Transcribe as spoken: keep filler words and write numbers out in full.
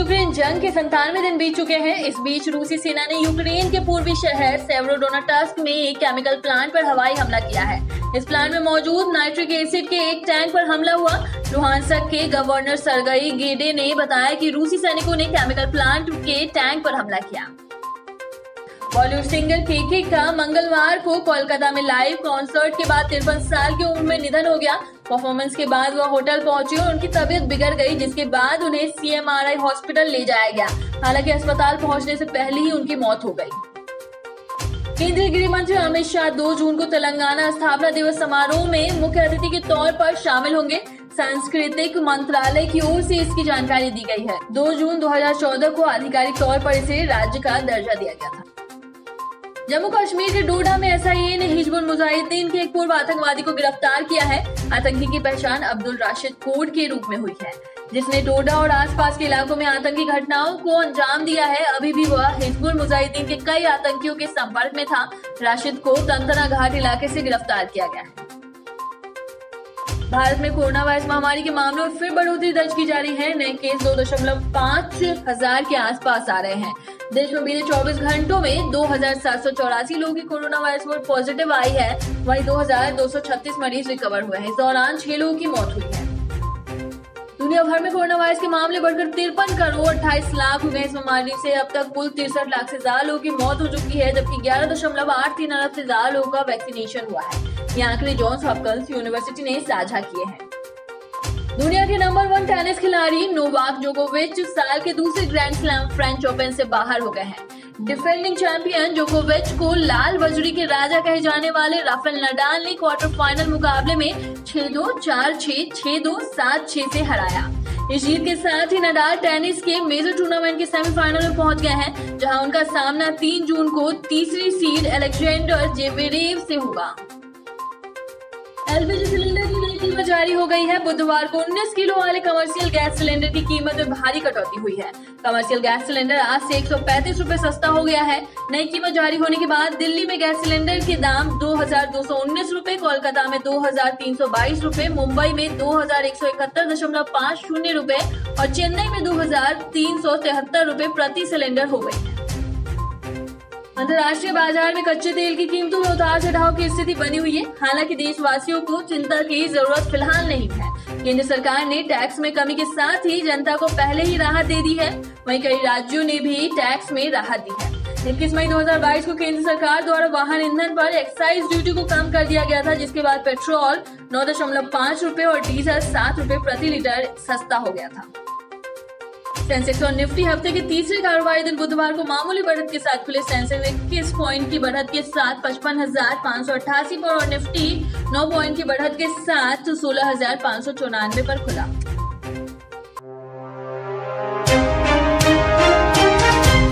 Ukraine जंग के संतानवे दिन बीत चुके हैं। इस बीच रूसी सेना ने यूक्रेन के पूर्वी शहर सेवरोडोनेट्स्क में एक केमिकल प्लांट पर हवाई हमला किया है। इस प्लांट में मौजूद नाइट्रिक एसिड के एक टैंक पर हमला हुआ। लुहांस्क के गवर्नर सर्गई गेडे ने बताया कि रूसी सैनिकों ने केमिकल प्लांट के टैंक पर हमला किया। बॉलीवुड सिंगर केके का मंगलवार को कोलकाता में लाइव कॉन्सर्ट के बाद तिरपन साल की उम्र में निधन हो गया। परफॉर्मेंस के बाद वह होटल पहुंची और उनकी तबीयत बिगड़ गई, जिसके बाद उन्हें सीएमआरआई हॉस्पिटल ले जाया गया। हालांकि अस्पताल पहुंचने से पहले ही उनकी मौत हो गई। केंद्रीय गृह मंत्री अमित शाह दो जून को तेलंगाना स्थापना दिवस समारोह में मुख्य अतिथि के तौर पर शामिल होंगे। सांस्कृतिक मंत्रालय की ओर से इसकी जानकारी दी गई है। दो जून दो हजार चौदह को आधिकारिक तौर पर इसे राज्य का दर्जा दिया गया था। जम्मू कश्मीर के डोडा में एसआईए ने हिजबुल मुजाहिदीन के एक पूर्व आतंकवादी को गिरफ्तार किया है। आतंकी की पहचान अब्दुल राशिद कोड के रूप में हुई है, जिसने डोडा और आसपास के इलाकों में आतंकी घटनाओं को अंजाम दिया है। अभी भी वह हिजबुल मुजाहिदीन के कई आतंकियों के संपर्क में था। राशिद को तंतना घाट इलाके से गिरफ्तार किया गया है। भारत में कोरोना वायरस महामारी के मामलों में फिर बढ़ोतरी दर्ज की जा रही है। नए केस दो दशमलव पाँच हजार के आसपास आ रहे हैं। देश में बीते चौबीस घंटों में दो हजार सात सौ चौरासी लोगों की कोरोना वायरस में पॉजिटिव आई है। वहीं दो हजार दो सौ छत्तीस मरीज रिकवर हुए हैं। इस दौरान छह लोगों की मौत हुई है। दुनिया भर में कोरोना वायरस के मामले बढ़कर तिरपन करोड़ अट्ठाईस लाख हो गए। इस बीमारी से अब तक कुल तिरसठ लाख से ज्यादा लोगों की मौत हो चुकी है, जबकि ग्यारह दशमलव आठ तीन अरब से ज्यादा लोगों का वैक्सीनेशन हुआ है। ये आंकड़े जॉन्स हॉपकिंस यूनिवर्सिटी ने साझा किए हैं। दुनिया के नंबर वन टेनिस खिलाड़ी नोवाक जोकोविच साल के दूसरे ग्रैंड स्लैम फ्रेंच ओपन से बाहर हो गए हैं। डिफेंडिंग चैंपियन जोकोविच को लाल बजरी के राजा कहे जाने वाले राफेल नडाल ने क्वार्टर फाइनल मुकाबले में छह दो, चार छह, छह दो, सात छह से हराया। इस जीत के साथ ही नडाल टेनिस के मेजर टूर्नामेंट के सेमीफाइनल में पहुंच गए हैं, जहां उनका सामना तीन जून को तीसरी सीड अलेक्जेंडर जेवेरेव से होगा। एलपीजी सिलेंडर की नई कीमत जारी हो गई है। बुधवार को उन्नीस किलो वाले कमर्शियल गैस सिलेंडर की कीमत में भारी कटौती हुई है। कमर्शियल गैस सिलेंडर आज से एक सौ पैंतीस रूपए सस्ता हो गया है। नई कीमत जारी होने के बाद दिल्ली में गैस सिलेंडर के दाम दो हजार दो सौ उन्नीस रूपए, कोलकाता में दो हजार तीन सौ बाईस रूपए, मुंबई में दो हजार एक सौ इकहत्तर दशमलव पाँच शून्य रूपए और चेन्नई में दो हजार तीन सौ तिहत्तर रूपए प्रति सिलेंडर हो गई है। अंतर्राष्ट्रीय बाजार में कच्चे तेल की कीमतों में उतार चढ़ाव की स्थिति बनी हुई है। हालांकि देशवासियों को चिंता की जरूरत फिलहाल नहीं है। केंद्र सरकार ने टैक्स में कमी के साथ ही जनता को पहले ही राहत दे दी है। वहीं कई राज्यों ने भी टैक्स में राहत दी है। इक्कीस मई दो हजार बाईस को केंद्र सरकार द्वारा वाहन ईंधन पर एक्साइज ड्यूटी को कम कर दिया गया था, जिसके बाद पेट्रोल नौ दशमलव पाँच रूपए और डीजल सात रूपए प्रति लीटर सस्ता हो गया था। सेंसेक्स और निफ्टी हफ्ते के तीसरे कारोबारी दिन बुधवार को मामूली बढ़त के साथ खुले। सेंसेक्स इक्कीस पॉइंट की बढ़त के साथ पचपन हजार पाँच सौ अट्ठासी पर और निफ्टी नौ पॉइंट की बढ़त के साथ सोलह हजार पाँच सौ चौरानवे पर खुला।